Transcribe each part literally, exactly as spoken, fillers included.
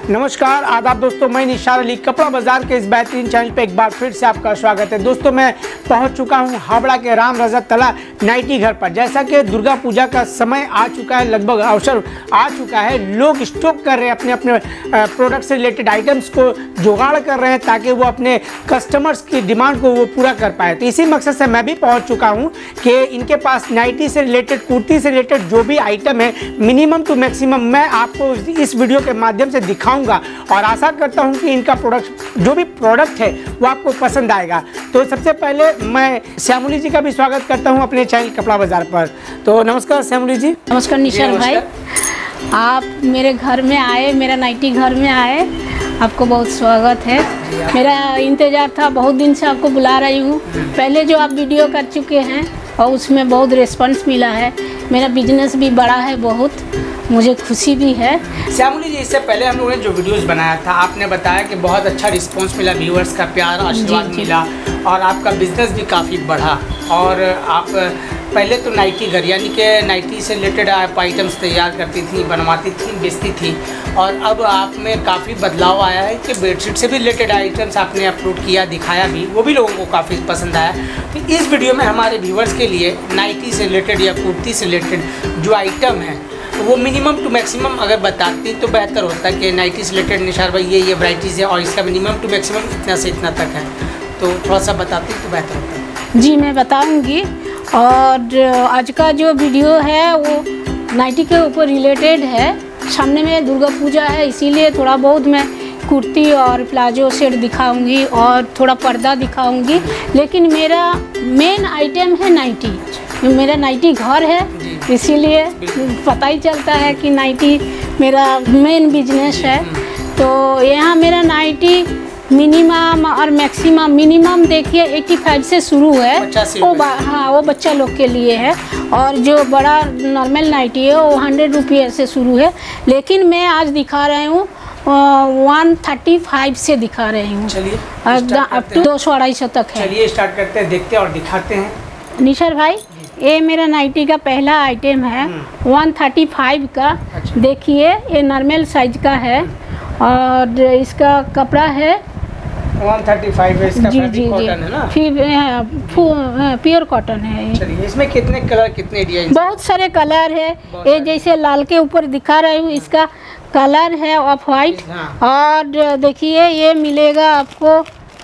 नमस्कार आदाब दोस्तों, मैं निशार अली कपड़ा बाजार के इस बेहतरीन चैनल पे एक बार फिर से आपका स्वागत है। दोस्तों मैं पहुंच चुका हूं हावड़ा के राम रजा तला नाइटी घर पर। जैसा कि दुर्गा पूजा का समय आ चुका है, लगभग अवसर आ चुका है, लोग स्टॉक कर रहे हैं अपने अपने प्रोडक्ट से रिलेटेड आइटम्स को जुगाड़ कर रहे हैं ताकि वो अपने कस्टमर्स की डिमांड को वो पूरा कर पाए। तो इसी मकसद से मैं भी पहुँच चुका हूँ कि इनके पास नाइटी से रिलेटेड, कुर्ती से रिलेटेड जो भी आइटम है मिनिमम टू मैक्सिमम मैं आपको इस वीडियो के माध्यम से दिखाऊंगा और आशा करता हूं कि इनका प्रोडक्ट जो भी प्रोडक्ट है वो आपको पसंद आएगा। तो सबसे पहले मैं श्यामली जी का भी स्वागत करता हूं अपने चैनल कपड़ा बाजार पर। तो नमस्कार श्यामली जी। नमस्कार निशार भाई, आप मेरे घर में आए, मेरा नाइटी घर में आए, आपको बहुत स्वागत है। मेरा इंतज़ार था, बहुत दिन से आपको बुला रही हूँ। पहले जो आप वीडियो कर चुके हैं और उसमें बहुत रिस्पांस मिला है, मेरा बिजनेस भी बड़ा है, बहुत मुझे खुशी भी है। श्यामली जी, इससे पहले हम लोगों ने जो वीडियोस बनाया था आपने बताया कि बहुत अच्छा रिस्पांस मिला, व्यूअर्स का प्यार आशीर्वाद मिला और आपका बिजनेस भी काफ़ी बढ़ा। और आप पहले तो नाइटी घर यानी कि नाइटी से रिलेटेड आप आइटम्स तैयार करती थी, बनवाती थी, बेचती थी, और अब आप में काफ़ी बदलाव आया है कि बेडशीट से भी रिलेटेड आइटम्स आपने अपलोड किया, दिखाया भी, वो भी लोगों को काफ़ी पसंद आया। तो इस वीडियो में हमारे व्यूअर्स के लिए नाइटी से रिलेटेड या कुर्ती से रिलेटेड जो आइटम है वो मिनिमम टू मैक्सिमम अगर बताती तो बेहतर होता कि नाइटी से रिलेटेड निशार भाई ये ये वैराइटीज़ है और इसका मिनिमम टू मैक्सिमम इतना से इतना तक है, तो थोड़ा सा बताती तो बेहतर होता। जी मैं बताऊंगी। और आज का जो वीडियो है वो नाइटी के ऊपर रिलेटेड है। सामने में दुर्गा पूजा है, इसीलिए थोड़ा बहुत मैं कुर्ती और प्लाजो सेट दिखाऊंगी और थोड़ा पर्दा दिखाऊंगी, लेकिन मेरा मेन आइटम है नाइटी। मेरा नाइटी घर है, इसीलिए पता ही चलता है कि नाइटी मेरा मेन बिजनेस है। तो यहाँ मेरा नाइटी मिनिमम और मैक्सिमम, मिनिमम देखिए पचासी से शुरू है, वो हाँ वो बच्चा लोग के लिए है, और जो बड़ा नॉर्मल नाइटी है वो हंड्रेड रुपये से शुरू है, लेकिन मैं आज दिखा रही हूँ वन थर्टी फाइव से दिखा रही हूँ, अब टू दो सौ अढ़ाई सौ तक है। चलिए स्टार्ट करते हैं, देखते हैं और दिखाते हैं। निशार भाई, ये मेरा नाइटी का पहला आइटम है वन थर्टी फाइव का। अच्छा। देखिए ये नॉर्मल साइज का है और इसका कपड़ा है वन थर्टी फाइव है, इसका जी जी कॉटन है ना, प्योर कॉटन है। चलिए इसमें कितने कलर, कितने डिजाइन? बहुत सारे कलर है। ये जैसे लाल के ऊपर दिखा रही हूँ, इसका कलर है ऑफ वाइट। हाँ। और देखिए ये मिलेगा आपको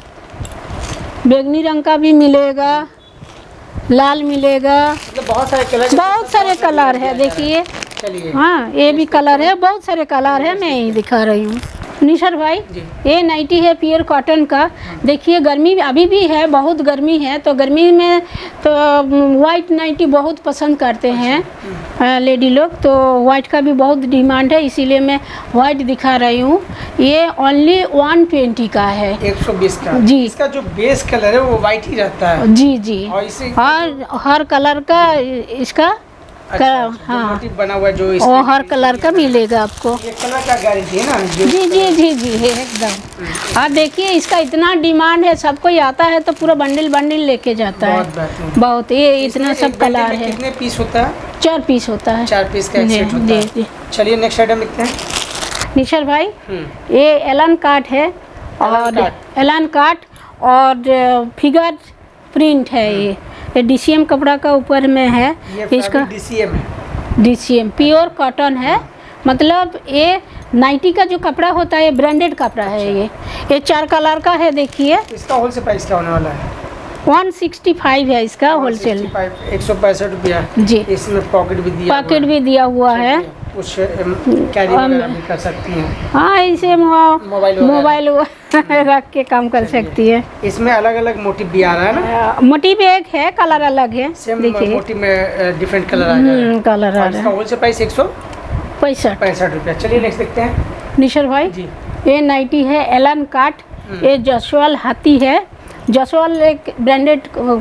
बैंगनी रंग का भी मिलेगा, लाल मिलेगा, मतलब बहुत सारे कलर, बहुत सारे कलर है। देखिए हाँ ये भी कलर है, बहुत सारे कलर है, मैं यही दिखा रही हूँ। निशार भाई, ये नाइटी है प्योर कॉटन का। देखिए गर्मी अभी भी है, बहुत गर्मी है, तो गर्मी में तो वाइट नाइटी बहुत पसंद करते हैं लेडी लोग, तो वाइट का भी बहुत डिमांड है, इसीलिए मैं वाइट दिखा रही हूँ। ये ओनली वन ट्वेंटी का है, एक सौ बीस का जी। इसका जो बेस कलर है वो वाइट ही रहता है जी जी, और इसे हर हर कलर का इसका अच्छा, अच्छा, हाँ बना हुआ जो और हर कलर का मिलेगा आपको। ये कलर का गारंटी है ना? जी जी जी जी है एकदम। और देखिए इसका इतना डिमांड है, सब कोई आता है तो पूरा बंडल बंडल लेके जाता है, बहुत। ये इतना सब कलर है। कितने पीस होता है? चार पीस होता है, चार पीस का सेट होता है। चलिए नेक्स्ट आइटम देखते हैं। निशार भाई, ये एलन काट है और एलन काट और फिगर प्रिंट है। ये ये डीसीएम कपड़ा का ऊपर में है, इसका डीसीएम है, डीसीएम प्योर कॉटन है। मतलब ये नाइटी का जो कपड़ा होता है ब्रांडेड कपड़ा है। ये ये चार कलर का है। देखिए इसका होलसेल प्राइस क्या होने वाला है? वन सिक्सटी फाइव है इसका होलसेल, एक सौ पैंसठ रुपया जी। इसमें पॉकेट भी दिया पॉकेट भी दिया हुआ है, कुछ कैरी वगैरह भी कर सकती हैं। हाँ इसे मोबाइल मोबाइल रख के काम कर सकती है। इसमें अलग अलग मोटिव भी आ रहा है ना? मोटिव एक है, कलर अलग है। देखिए मोटिव में डिफरेंट कलर आ रहा है, कलर आ रहा है। इसका होलसेल प्राइस एक सौ पैंसठ पैंसठ रुपया। चलिए नेक्स्ट देखते हैं। निशार भाई जी, ये नाइटी है एलन काट, ये जसवाल हाथी है। जसवाल एक ब्रांडेड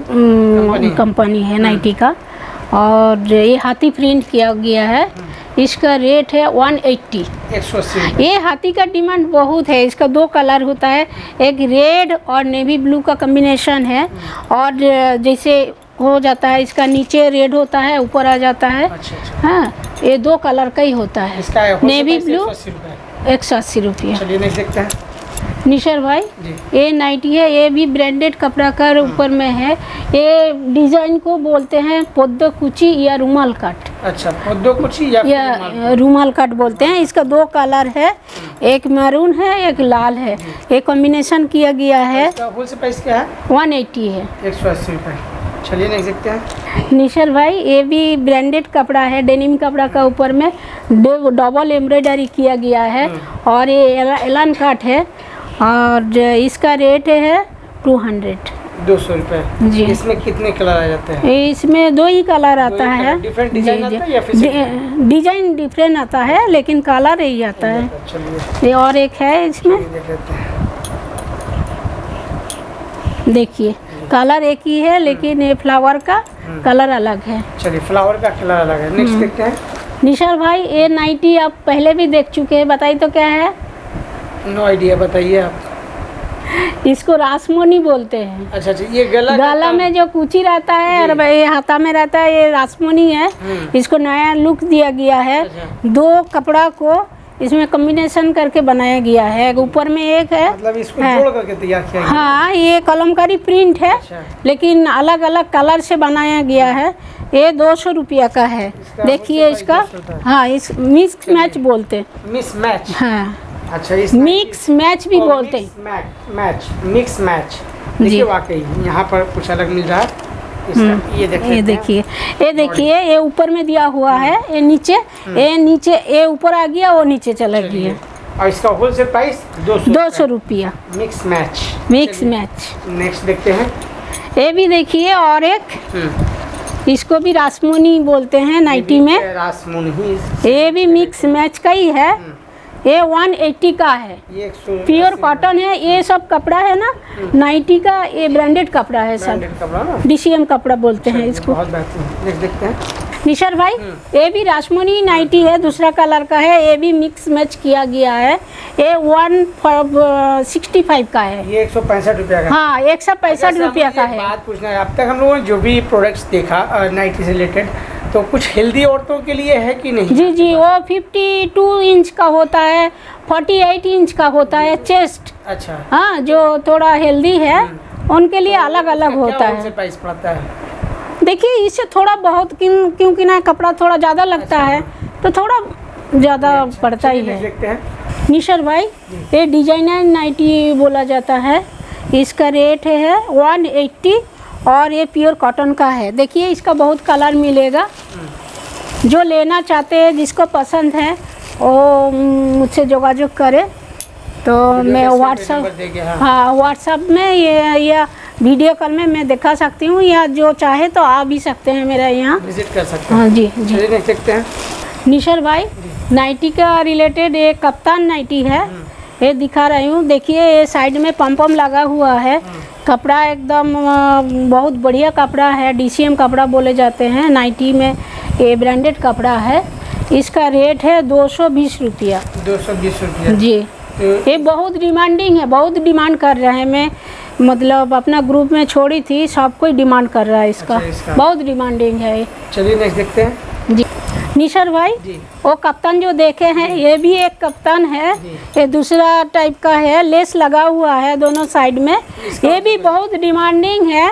कंपनी है नाइटी का, और ये हाथी प्रिंट किया गया है। इसका रेट है वन एट्टी, एक सौ अस्सी। ये हाथी का डिमांड बहुत है। इसका दो कलर होता है, एक रेड और नेवी ब्लू का कॉम्बिनेशन है, और जैसे हो जाता है इसका नीचे रेड होता है, ऊपर आ जाता है। अच्छा, अच्छा। हाँ ये दो कलर का ही होता है, नेवी ब्लू एक सौ अस्सी रुपया। चलिए नेक्स्ट देखते हैं निशर भाई, ये नाइटी है, ये भी ब्रांडेड कपड़ा का ऊपर में है। ये डिजाइन को बोलते हैं पोद्दो कुची या रुमाल कट। अच्छा, पोद्दो कुची या, या रुमाल कट बोलते हैं। इसका दो कलर है, एक मैरून है एक लाल है, ये कॉम्बिनेशन किया गया है। इसका होलसेल प्राइस क्या है? वन एट्टी है, एक सौ अस्सी रुपये। चलिए नेक्स्ट देखते हैं निशर भाई, ये भी ब्रांडेड कपड़ा है, डेनिम कपड़ा का ऊपर में डबल एम्ब्रॉयडरी किया गया है और ये एलन कट है और इसका रेट है टू हंड्रेड दो सौ रुपये जी। इसमें कितने कलर आ जाते हैं? इसमें दो ही कलर आता है। डिफरेंट डिजाइन आता है या फिर डिजाइन डिफरेंट आता है लेकिन कलर यही आता है। चलिए ये और एक है इसमें, देखिए कलर एक ही है लेकिन ये फ्लावर का कलर अलग है। चलिए फ्लावर का कलर अलग है। नेक्स्ट देखते हैं निशर भाई, ये नाइटी आप पहले भी देख चुके हैं, बताइए तो क्या है? नो आइडिया, बताइए आप। इसको रासमोनी बोलते हैं। अच्छा अच्छा, ये गला गला में जो कुची रहता है और ये हाथा में रहता है, ये रासमोनी है। इसको नया लुक दिया गया है। अच्छा। दो कपड़ा को इसमें कॉम्बिनेशन करके बनाया गया है। ऊपर में एक है, मतलब इसको जोड़ करके तैयार किया गया है। हाँ, ये कलमकारी प्रिंट है। अच्छा। लेकिन अलग अलग कलर से बनाया गया है। ये दो सौ रुपया का है। देखिए इसका, हाँ, इस मिक्स मैच बोलते हैं। मिक्स मैच, हाँ, अच्छा, इस मिक्स मैच भी बोलते हैं। Match mix match. देखिए वाकई यहाँ पर कुछ अलग मिल रहा है। इसका ये देखिए, ये देखिए, ये देखिए, ये ऊपर में दिया हुआ है, ये नीचे, ये नीचे, ये ऊपर आ गया, वो नीचे चला गया। और इसका होलसेल प्राइस दो सौ दो सौ रुपया mix match. Mix match. Next देखते हैं, ये भी देखिए, और एक इसको भी रासमोनी बोलते हैं नाइटी में। रासमोनी, ये भी मिक्स मैच का ही है। ये वन एट्टी का है, प्योर कॉटन है। ये सब कपड़ा है ना नाइटी का, ये ब्रांडेड कपड़ा है सब, डीसीएम कपड़ा बोलते हैं इसको। बहुत बेहतरीन। नेक्स्ट देखते हैं निशर भाई, ये भी रासमोनी नाइटी है, दूसरा कलर का है। ये भी मिक्स मैच किया गया है। ये वन सिक्सटी फाइव का है। ये एक सौ पैंसठ रुपया का। हाँ, एक सौ पैंसठ रुपया का है। बात पूछना है, अब तक हम लोगों ने जो भी प्रोडक्ट्स देखा नाइटी से रिलेटेड, तो कुछ हेल्दी औरतों के लिए है कि नहीं? जी जी, वो बावन इंच का होता है, अड़तालीस इंच का होता है चेस्ट। अच्छा, हाँ, जो थोड़ा हेल्दी है उनके लिए अलग अलग होता है। प्राइस पड़ता है? देखिए, इससे थोड़ा बहुत, क्योंकि ना कपड़ा थोड़ा ज़्यादा लगता है तो थोड़ा ज़्यादा पड़ता ही है। देखते हैं निशर भाई, ये डिजाइनर नाइटी बोला जाता है। इसका रेट है वन एट्टी और ये प्योर कॉटन का है। देखिए, इसका बहुत कलर मिलेगा। जो लेना चाहते हैं, जिसको पसंद है, वो मुझसे योगायोग करे। तो मैं व्हाट्सएप, हाँ, व्हाट्सएप में ये या वीडियो कॉल में मैं दिखा सकती हूँ, या जो चाहे तो आ भी सकते हैं मेरे यहाँ, विजिट कर सकते हैं। हाँ जी जी। देख सकते हैं निशर भाई, नाइटी का रिलेटेड एक कप्तान नाइटी है, ये दिखा रही हूँ। देखिए, ये साइड में पम पम लगा हुआ है। कपड़ा एकदम बहुत बढ़िया कपड़ा है, डीसीएम कपड़ा बोले जाते हैं नाइटी में। ये ब्रांडेड कपड़ा है। इसका रेट है दो सौ बीस रुपया। दो सौ बीस रुपया जी। ये बहुत डिमांडिंग है, बहुत डिमांड कर रहे हैं। मैं मतलब अपना ग्रुप में छोड़ी थी, सब कोई डिमांड कर रहा है इसका। अच्छा, इसका बहुत डिमांडिंग है। चलिए नेक्स्ट देखते हैं जी। निशर भाई, वो कप्तान जो देखे हैं, ये भी एक कप्तान है। ये दूसरा टाइप का है, लेस लगा हुआ है दोनों साइड में। ये भी बहुत डिमांडिंग है,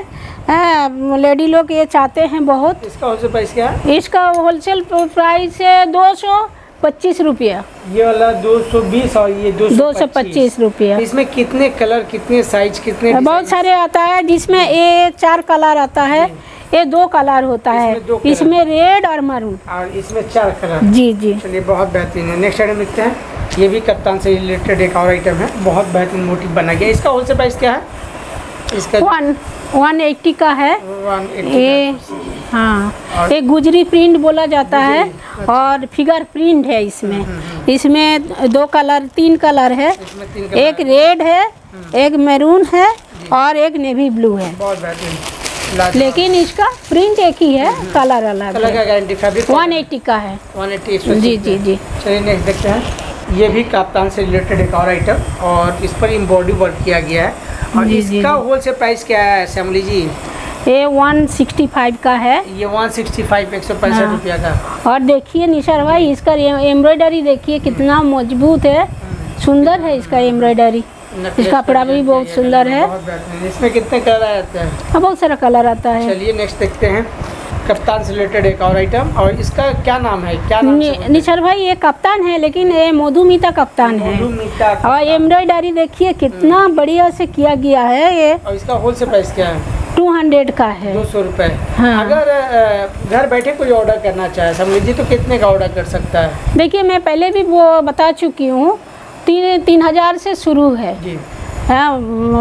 लेडी लोग ये चाहते हैं बहुत। इसका होलसेल प्राइस क्या है? इसका होलसेल प्राइस है दो सौ पच्चीस रुपया। ये वाला दो सौ बीस और ये दो सौ पच्चीस रुपया। इसमें कितने कलर, कितने साइज, कितने? बहुत सारे आता है, जिसमें ये चार कलर आता है, ये दो कलर होता है, इसमें रेड और मरून, और इसमें चार कलर। जी जी। चलिए, बहुत बेहतरीन है। नेक्स्ट आइटम देखते हैं। ये भी कप्तान से रिलेटेड एक और आइटम है, बहुत बेहतरीन मोटिव बना गया। इसका होलसेल प्राइस क्या है? इसका वन वन एट्टी का है। वन एट्टी ये, हाँ, ये गुजरी प्रिंट बोला जाता है और फिगर प्रिंट है इसमें। इसमें दो कलर, तीन कलर है, एक रेड है, एक मैरून है और एक नेवी ब्लू है। बहुत बेहतरीन, लेकिन इसका प्रिंट एक ही है, कलर अलग कलर का गारंटी। फैब्रिक वन एट्टी का है। वन एट्टी जी जी जी। चलिए नेक्स्ट देखते हैं। ये भी कप्तान से रिलेटेड एक और आइटम, और इस पर एम्ब्रॉयडरी वर्क किया गया है। और जी, इसका होलसेल प्राइस क्या है श्यामली जी? ये वन सिक्सटी फाइव का है। ये वन सिक्सटी फाइव, एक सौ पैंसठ रुपया का। और देखिए निशर भाई, इसका एम्ब्रॉयडरी देखिए कितना मजबूत है। सुंदर है इसका एम्ब्रॉयडरी, इसका कपड़ा भी बहुत सुंदर है। बहुत बेहतरीन। इसमें कितने कलर आते हैं? हाँ, बहुत सारा कलर आता है। चलिए नेक्स्ट देखते हैं, कप्तान से रिलेटेड एक और आइटम। और इसका क्या नाम है, क्या नाम नि, निशर भाई ये कप्तान है, लेकिन ये मधुमिता कप्तान है। मधुमिता और एम्ब्रॉयडरी देखिए कितना बढ़िया से किया गया है ये। और इसका होलसेल प्राइस क्या है? टू हंड्रेड का है, दो सौ रुपये। हाँ। अगर अ, घर बैठे कोई ऑर्डर करना चाहे समझ लीजिए, तो कितने का ऑर्डर कर सकता है? देखिए मैं पहले भी वो बता चुकी हूँ, तीन तीन हजार से शुरू है। जी हाँ,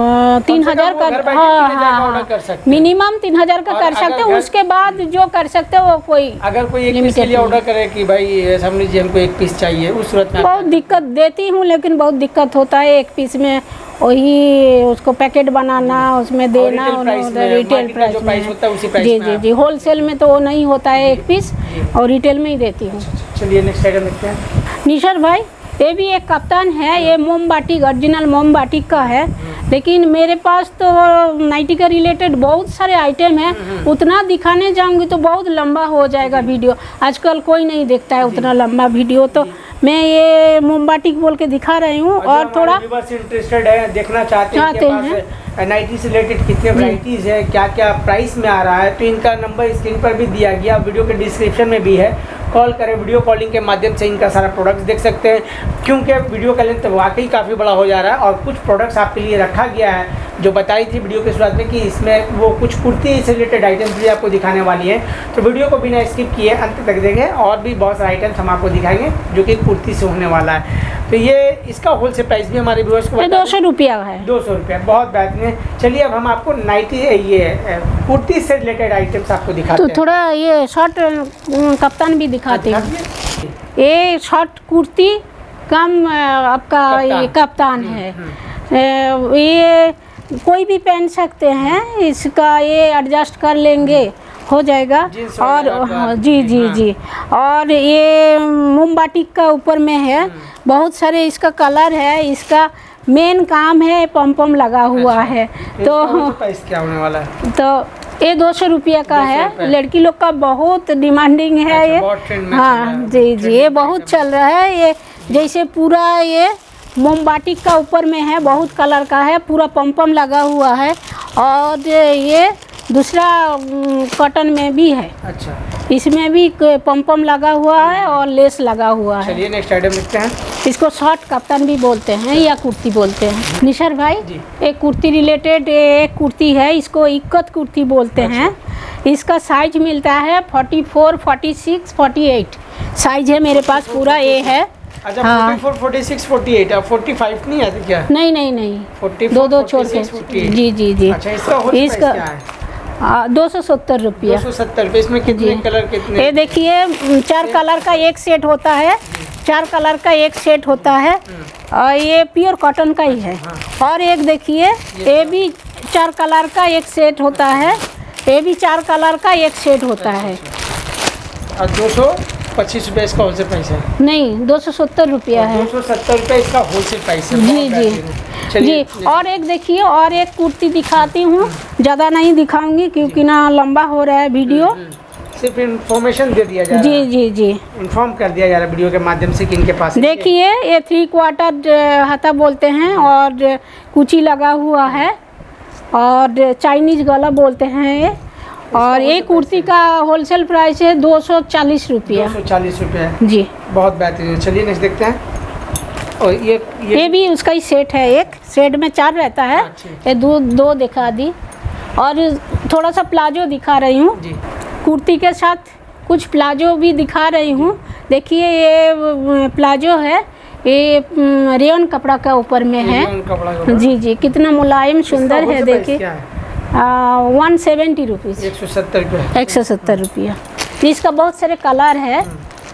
तीन हजार का, हाँ हाँ मिनिमम तीन हजार का कर सकते हैं। उसके बाद जो कर सकते हैं वो कोई, अगर कोई एक पीस के लिए ऑर्डर करे कि भाई समझ लीजिए हमको एक पीस चाहिए, उस सूरत में बहुत दिक्कत देती हूँ, लेकिन बहुत दिक्कत होता है एक पीस में, वही उसको पैकेट बनाना, उसमें देना, रिटेल प्राइस में। जी जी जी, होलसेल में तो वो नहीं होता है एक पीस, और रिटेल में ही देती हूँ। चलिए नेक्स्ट आइटम देखते हैं। निशर भाई ये भी एक कप्तान है, ये मोमबाटिक ओरिजिनल मोमबाटिक का है, लेकिन मेरे पास तो नाइटी का रिलेटेड बहुत सारे आइटम हैं। उतना दिखाने जाऊंगी तो बहुत लंबा हो जाएगा वीडियो, आजकल कोई नहीं देखता है उतना लंबा वीडियो, तो मैं ये मोमबाटिक बोल के दिखा रही हूँ। और थोड़ा इंटरेस्टेड है, देखना चाहते, चाहते हैं नाइटी से रिलेटेड कितने वैरायटीज़ है, क्या क्या प्राइस में आ रहा है, तो इनका नंबर स्क्रीन पर भी दिया गया, वीडियो के डिस्क्रिप्शन में भी है। कॉल करें, वीडियो कॉलिंग के माध्यम से इनका सारा प्रोडक्ट्स देख सकते हैं, क्योंकि वीडियो का लेंथ वाकई काफ़ी बड़ा हो जा रहा है। और कुछ प्रोडक्ट्स आपके लिए रखा गया है, जो बताई थी वीडियो के शुरुआत में कि इसमें वो कुछ कुर्ती से रिलेटेड आइटम्स भी आपको दिखाने वाली है। तो वीडियो को बिना स्किप किए अंत तक देखें, और भी बहुत सारे आइटम्स हम आपको दिखाएंगे जो कि कुर्ती से होने वाला है। तो ये इसका होलसेल प्राइस भी हमारे व्यूअर्स को दो सौ रुपया है। दो सौ रुपया, बहुत बेहतरीन। चलिए अब हम आपको नाइटी ये कुर्ती से रिलेटेड आइटम्स आपको दिखाते तो हैं। थोड़ा ये शॉर्ट कप्तान भी दिखाते हैं। ये शॉर्ट कुर्ती कम आपका ये कप्तान है, ये कोई भी पहन सकते हैं, इसका ये एडजस्ट कर लेंगे, हो जाएगा। और हाँ, जी जी जी, और ये मोमबाटिक का ऊपर में है, बहुत सारे इसका कलर है, इसका मेन काम है पम पम लगा हुआ है। तो प्राइस क्या होने वाला है? तो ये दो सौ रुपया का है, लड़की लोग का बहुत डिमांडिंग है ये। हाँ जी जी, ये बहुत चल रहा है। ये जैसे पूरा ये मोमबाटिक का ऊपर में है, बहुत कलर का है, पूरा पम पम लगा हुआ है, और ये दूसरा कॉटन में भी है। अच्छा, इसमें भी पम पम लगा हुआ है और लेस लगा हुआ है। चलिए नेक्स्ट आइटम देखते हैं। इसको शॉर्ट कप्तान भी बोलते हैं या कुर्ती बोलते हैं। निशर भाई एक कुर्ती रिलेटेड एक कुर्ती है, इसको इक्कत कुर्ती बोलते अच्छा। हैं। इसका साइज मिलता है forty four, forty six, forty eight size है मेरे पास पूरा। ये है अच्छा, हाँ। Forty four, forty six, forty eight, forty five नहीं आती क्या? नहीं नहीं नहीं, फोर्टी फोर, दो दो छोड़ के। जी जी जी। अच्छा, इसका इसका दो सौ सत्तर रुपया। दो सौ सत्तर रुपये। इसमें कितने कलर कितने? ये देखिए चार कलर का एक सेट होता है, चार कलर का एक सेट होता है, और ये प्योर कॉटन का ही है। और एक देखिए ये भी चार कलर का एक सेट होता है, ये भी चार कलर का एक सेट होता है। और दो सौ पच्चीस रुपये इसका होलसेल प्राइस है? नहीं, दो सौ सत्तर रुपया है। दो सौ सत्तर रुपये इसका होलसेल प्राइस है। जी जी जी। और एक देखिए, और एक कुर्ती दिखाती हूँ, ज़्यादा नहीं दिखाऊंगी क्योंकि ना लंबा हो रहा है वीडियो, सिर्फ इन्फॉर्मेशन दे दिया जा रहा है। जी जी जी, इन्फॉर्म कर दिया जा रहा है वीडियो के माध्यम से कि इनके पास देखिए ये थ्री क्वार्टर हाथा बोलते हैं, और कुची लगा हुआ है, और चाइनीज गला बोलते हैं ये। और ये कुर्ती का होलसेल प्राइस है दो सौ चालीस रुपया। दो सौ चालीस रुपया जी, बहुत बेहतरीन। चलिए नेक्स्ट देखते हैं। और ये ये, ये भी उसका ही सेट है, एक सेट में चार रहता है, ये दो दो दिखा दी। और थोड़ा सा प्लाजो दिखा रही हूँ, कुर्ती के साथ कुछ प्लाजो भी दिखा रही हूँ। देखिए ये प्लाजो है, ये रेयन कपड़ा का ऊपर में है। जी जी, कितना मुलायम सुंदर है। देखिए वन सेवेंटी रुपीज़, एक सौ सत्तर रुपये एक सौ सत्तर रुपया। इसका बहुत सारे कलर है।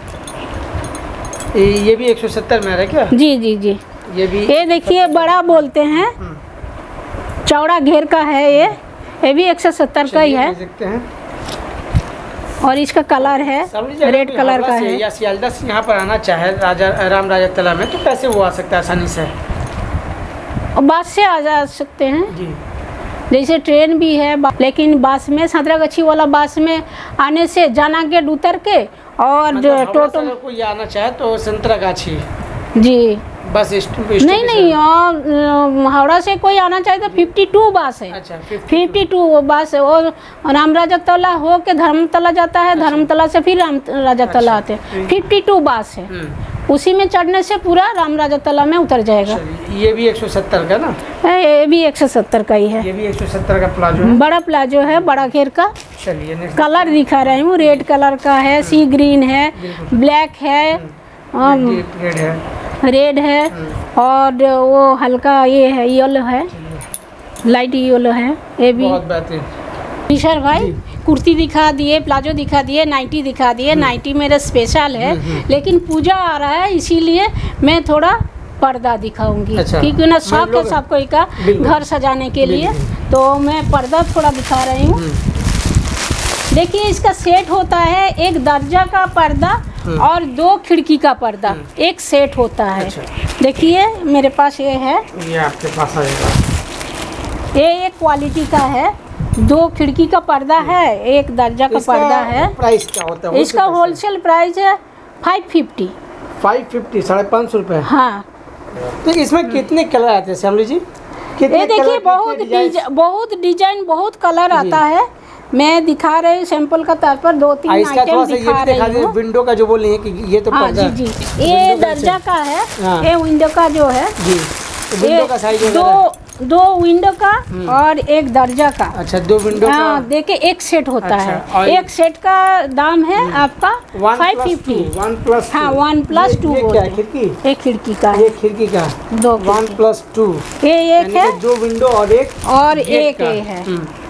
ये भी एक सौ सत्तर में है क्या? जी जी जी, ये भी। ये देखिए बड़ा बोलते हैं, चौड़ा घेर का है ये ये भी एक सौ सत्तर का ही है। देखते हैं। और इसका कलर है रेड कलर का है। या सियालदा से यहाँ पर आना चाहे राजा राम राजा तला में, तो कैसे वो आ सकता है आसानी से? बस से आ जा सकते हैं जी, जैसे ट्रेन भी है, लेकिन बस में संतरागाछी वाला बस में आने से जाना गेट उतर के, और मतलब टोटो अगर कोई आना चाहे तो संतरागाछी जी बस इस्ट- नहीं नहीं आ, हावड़ा से कोई आना चाहे तो फिफ्टी टू बस है। अच्छा फिफ्टी टू बस है और राम राजा तला हो के धर्मतला जाता है, धर्मतला से फिर राम राजा तला आते हैं। फिफ्टी टू बस है, उसी में चढ़ने से पूरा राम राजा तला में उतर जाएगा। ये भी एक सौ सत्तर का ना? ये भी एक सौ सत्तर का ही है। ये भी एक सौ सत्तर का प्लाजो है, बड़ा प्लाजो है, बड़ा घेर का। चलिए कलर दिखा रही हूँ, रेड कलर का है, सी ग्रीन है, ब्लैक है, रेड है, रेड है और वो हल्का ये है, येलो है, लाइट येलो है। ये भी बहुत बेहतरीन। निशर भाई कुर्ती दिखा दिए, प्लाजो दिखा दिए, नाइटी दिखा दिए। नाइटी मेरा स्पेशल है, लेकिन पूजा आ रहा है इसीलिए मैं थोड़ा पर्दा दिखाऊंगी। अच्छा। क्योंकि ना शौक है सबको का घर सजाने के लिए, तो मैं पर्दा थोड़ा दिखा रही हूँ। देखिए इसका सेट होता है, एक दर्जा का पर्दा और दो खिड़की का पर्दा, एक सेट होता है। अच्छा। देखिए मेरे पास ये है, ये आपके पास आएगा। ये एक क्वालिटी का है, दो खिड़की का पर्दा है, एक दर्जा का पर्दा है। प्राइस क्या होता है इसका होलसेल प्राइस है फाइव फिफ्टी। फाइव फिफ्टी साढ़े पाँच सौ रुपये। हाँ, तो इसमें कितने कलर आते हैं श्यामली जी? ये देखिए बहुत डिजाइन, बहुत डिजाइन, बहुत कलर आता है। मैं दिखा रही हूँ सैंपल का तौर पर दो तीन आइटम दिखा रही हूँ। विंडो का जो बोल रही है कि ये तो हाँ पर्दा जी जी, ये दर्जा का है, ये विंडो का जो है जी, विंडो का साइज दो दो विंडो का और एक दर्जा का। अच्छा, दो विंडो हाँ, का। देखिए एक सेट होता अच्छा, है। एक सेट का दाम है आपका फाइव फिफ्टी। वन प्लस हाँ, वन प्लस टू क्या है? खिड़की, एक खिड़की का है, ये खिड़की का दो वन प्लस टू, ये एक है दो विंडो और एक और एक ये है।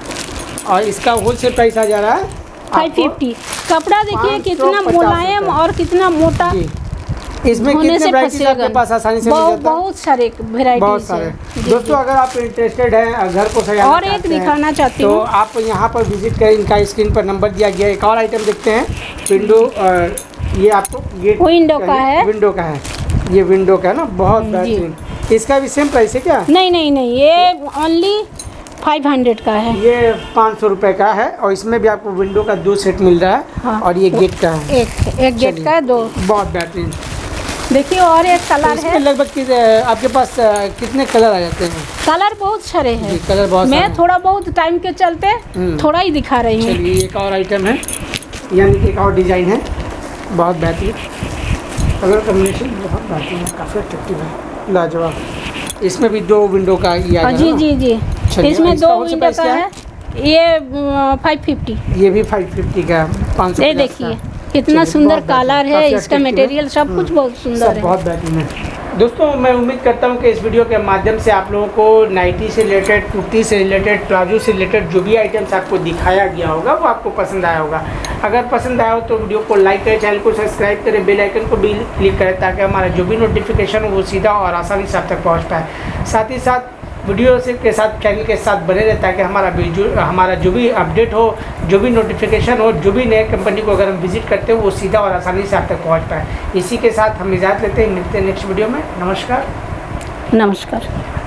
और इसका होलसेल प्राइस आ जा रहा है फाइव फिफ्टी। कपड़ा देखिए कितना मुलायम और कितना मोटा, इसमें कितने वैरायटीज आपके पास आसानी से मिल जाता है? बहुत सारे बहुत वैरायटीज सारे। है। दोस्तों अगर आप इंटरेस्टेड हैं घर को सजाना और एक दिखाना चाहती तो हूँ, आप यहाँ पर विजिट करें, इनका स्क्रीन पर नंबर दिया गया है। एक और आइटम देखते हैं, विंडो। ये आपको गेट विंडो का है, विंडो का है, ये विंडो का है ना, बहुत बेहतरीन। इसका भी सेम प्राइस है क्या? नहीं नहीं नहीं, ये ओनली फाइव हंड्रेड का है। ये पाँच सौ रुपये का है और इसमें भी आपको विंडो का दो सेट मिल रहा है। हाँ, और ये गेट का है, एक एक गेट का है, दो। बहुत बेहतरीन। देखिए और एक कलर तो है। लगभग कि, आपके पास कितने कलर आ जाते हैं? कलर बहुत सारे हैं, कलर बहुत मैं सारे थोड़ा बहुत टाइम के चलते थोड़ा ही दिखा रही हूँ। चलिए एक और आइटम है, यानी कि एक और डिज़ाइन है, बहुत बेहतरीन। कलर कॉम्बिनेशन बहुत बेहतरीन है, काफ़ी अट्रैक्टिव है, लाजवाब। इसमें भी दो विंडो का ये आ जी जी जी, इसमें दो विंडो का है। ये फाइव फिफ्टी, ये भी फाइव फिफ्टी का, पाँच सौ। ये देखिए कितना सुंदर कलर है, इसका मटेरियल सब कुछ बहुत सुंदर है, बहुत बेहतरीन है। दोस्तों मैं उम्मीद करता हूं कि इस वीडियो के माध्यम से आप लोगों को नाइटी से रिलेटेड, कुर्ती से रिलेटेड, प्लाजो से रिलेटेड जो भी आइटम्स आपको दिखाया गया होगा वो आपको पसंद आया होगा। अगर पसंद आया हो तो वीडियो को लाइक करें, चैनल को सब्सक्राइब करें, बेल आइकन को भी क्लिक करें ताकि हमारा जो भी नोटिफिकेशन हो वो सीधा और आसानी से आप तक पहुँच पाए। साथ ही साथ वीडियो से के साथ चैनल के साथ बने रहे ताकि हमारा जो हमारा जो भी अपडेट हो, जो भी नोटिफिकेशन हो, जो भी नए कंपनी को अगर हम विजिट करते हो वो सीधा और आसानी से आप तक पहुंच पाए। इसी के साथ हम इजाज़त लेते हैं, मिलते हैं नेक्स्ट वीडियो में। नमस्कार। नमस्कार।